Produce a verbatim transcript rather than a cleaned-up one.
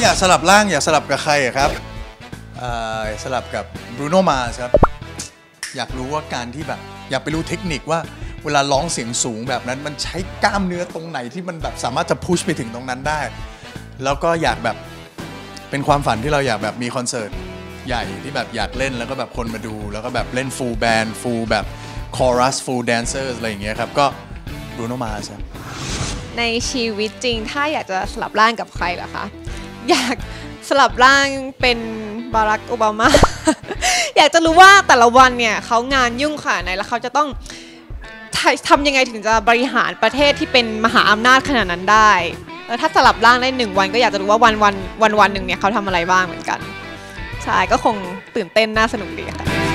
อยากสลับร่างอยากสลับกับใครครับสลับกับบรูโน มาร์สครับอยากรู้ว่าการที่แบบอยากไปรู้เทคนิคว่าเวลาร้องเสียงสูงแบบนั้นมันใช้กล้ามเนื้อตรงไหนที่มันแบบสามารถจะพุชไปถึงตรงนั้นได้แล้วก็อยากแบบเป็นความฝันที่เราอยากแบบมีคอนเสิร์ตใหญ่ที่แบบอยากเล่นแล้วก็แบบคนมาดูแล้วก็แบบเล่นฟูลแบนด์ฟูลแบบคอรัสฟูลแดนเซอร์อะไรอย่างเงี้ยครับก็บรูโน มาร์สครับในชีวิตจริงถ้าอยากจะสลับร่างกับใครเหรอคะอยากสลับร่างเป็นบารักโอบามา อยากจะรู้ว่าแต่ละวันเนี่ยเขางานยุ่งขนาดไหนแล้วเขาจะต้องทำยังไงถึงจะบริหารประเทศที่เป็นมหาอำนาจขนาดนั้นได้แล้วถ้าสลับร่างได้หนึ่งวันก็อยากจะรู้ว่าวันวันวันวันหนึ่งเนี่ยเขาทำอะไรบ้างเหมือนกันใช่ก็คงตื่นเต้นน่าสนุกดีค่ะ